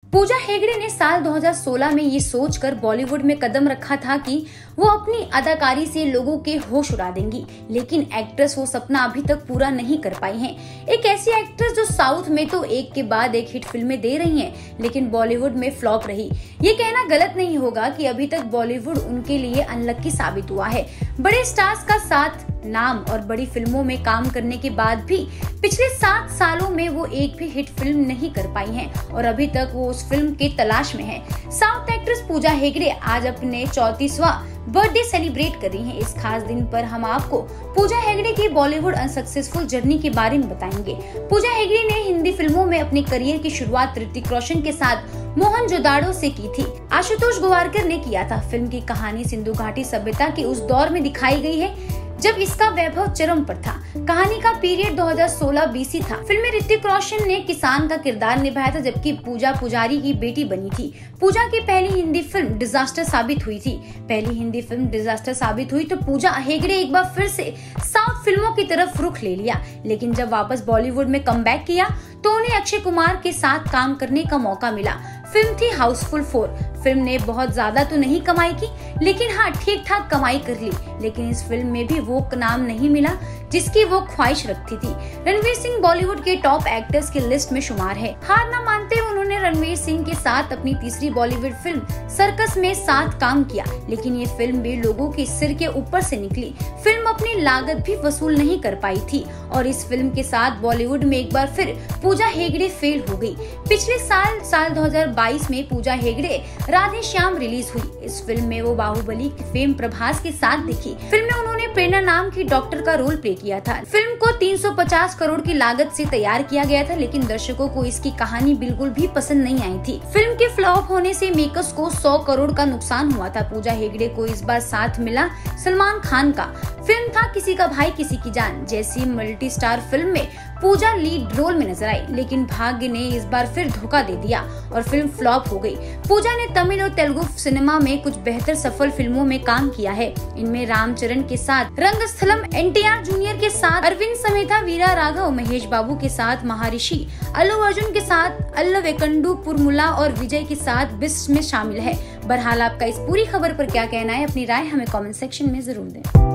पूजा हेगड़े ने साल 2016 में ये सोचकर बॉलीवुड में कदम रखा था कि वो अपनी अदाकारी से लोगों के होश उड़ा देंगी, लेकिन एक्ट्रेस वो सपना अभी तक पूरा नहीं कर पाई हैं। एक ऐसी एक्ट्रेस जो साउथ में तो एक के बाद एक हिट फिल्में दे रही हैं, लेकिन बॉलीवुड में फ्लॉप रही। ये कहना गलत नहीं होगा कि अभी तक बॉलीवुड उनके लिए अनलक्की साबित हुआ है। बड़े स्टार्स का साथ, नाम और बड़ी फिल्मों में काम करने के बाद भी पिछले 7 सालों में वो एक भी हिट फिल्म नहीं कर पाई हैं और अभी तक वो उस फिल्म के तलाश में है। साउथ एक्ट्रेस पूजा हेगड़े आज अपने 34वां बर्थडे सेलिब्रेट कर रही हैं। इस खास दिन पर हम आपको पूजा हेगड़े की बॉलीवुड अनसक्सेसफुल जर्नी के बारे में बताएंगे। पूजा हेगड़े ने हिंदी फिल्मों में अपने करियर की शुरुआत ऋतिक रोशन के साथ मोहनजोदाड़ो से की थी। आशुतोष गोवारकर ने किया था। फिल्म की कहानी सिंधु घाटी सभ्यता के उस दौर में दिखाई गई है जब इसका वैभव चरम पर था। कहानी का पीरियड 2016 BC था। फिल्म में ऋतिक रोशन ने किसान का किरदार निभाया था, जबकि पूजा पुजारी की बेटी बनी थी। पूजा की पहली हिंदी फिल्म डिजास्टर साबित हुई तो पूजा हेगड़े एक बार फिर से साउथ फिल्मों की तरफ रुख ले लिया, लेकिन जब वापस बॉलीवुड में कमबैक किया तो उन्हें अक्षय कुमार के साथ काम करने का मौका मिला। फिल्म थी हाउसफुल 4। फिल्म ने बहुत ज्यादा तो नहीं कमाई की, लेकिन हाँ ठीक ठाक कमाई कर ली। लेकिन इस फिल्म में भी वो नाम नहीं मिला जिसकी वो ख्वाहिश रखती थी। रणवीर सिंह बॉलीवुड के टॉप एक्टर्स की लिस्ट में शुमार है। हार न मानते हुए उन्होंने रणवीर सिंह के साथ अपनी तीसरी बॉलीवुड फिल्म सर्कस में साथ काम किया, लेकिन ये फिल्म भी लोगों के सिर के ऊपर से निकली। फिल्म अपनी लागत भी वसूल नहीं कर पाई थी और इस फिल्म के साथ बॉलीवुड में एक बार फिर पूजा हेगड़े फेल हो गई। पिछले साल 2022 में पूजा हेगड़े राधे श्याम रिलीज हुई। इस फिल्म में वो बाहुबली के फेम प्रभास के साथ दिखी। फिल्म में उन्होंने प्रेरणा नाम की डॉक्टर का रोल प्ले किया था। फिल्म को 350 करोड़ की लागत से तैयार किया गया था, लेकिन दर्शकों को इसकी कहानी बिल्कुल भी पसंद नहीं आई थी। फिल्म के फ्लॉप होने से मेकर्स को 100 करोड़ का नुकसान हुआ था। पूजा हेगड़े को इस बार साथ मिला सलमान खान का। फिल्म था किसी का भाई किसी की जान जैसी मल्टी स्टार फिल्म में पूजा लीड रोल में नजर आई, लेकिन भाग्य ने इस बार फिर धोखा दे दिया और फिल्म फ्लॉप हो गई। पूजा ने तमिल और तेलुगु सिनेमा में कुछ बेहतर सफल फिल्मों में काम किया है। इनमें रामचरण के साथ रंगस्थलम, NTR जूनियर के साथ अरविंद समेता, वीरा राघव, महेश बाबू के साथ महर्षि, अल्लू अर्जुन के साथ अल्लवेकंडू पुरमुला और विजय के साथ बिस्ट में शामिल है। बहरहाल आपका इस पूरी खबर पर क्या कहना है? अपनी राय हमें कमेंट सेक्शन में जरूर दें।